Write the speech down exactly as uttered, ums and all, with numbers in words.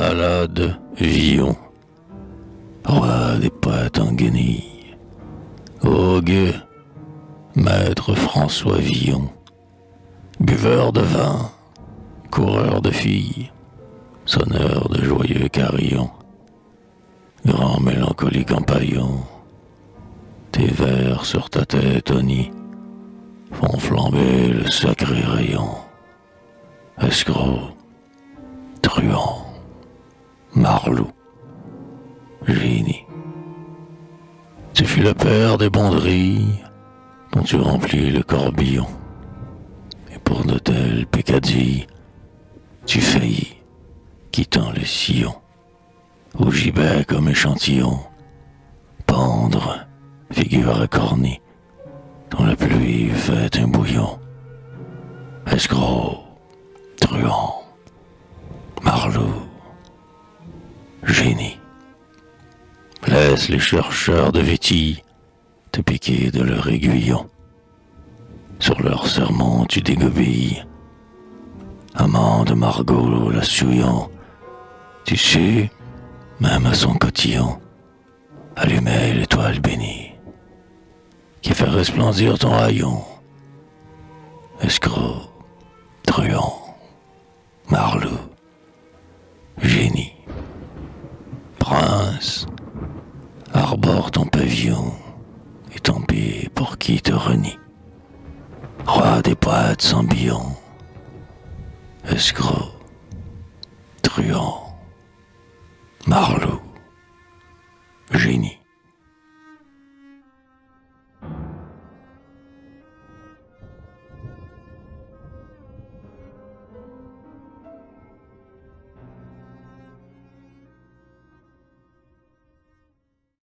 Malade Villon, roi des poètes en guenilles, ô gueux, maître François Villon, buveur de vin, coureur de filles, sonneur de joyeux carillons, grand mélancolique en paillon, tes vers sur ta tête au nid font flamber le sacré rayon. Escroc, truand, marlou, génie. Tu fus le père des bonderies dont tu remplis le corbillon. Et pour de telles peccadilles, tu faillis, quittant le sillon, au gibet comme échantillon, pendre, figure cornée, dont la pluie fait un bouillon. Escroc, truand, marlou, génie. Laisse les chercheurs de vétilles te piquer de leur aiguillon. Sur leur sermon tu dégobilles. Amant de Margot la souillant, tu sais, même à son cotillon, allumer l'étoile bénie, qui fait resplendir ton haillon. Escroc, truand, marlou, génie. Prince, arbore ton pavillon, et tant pis pour qui te renie. Roi des poètes sans billon, escroc, truand, marlou, génie.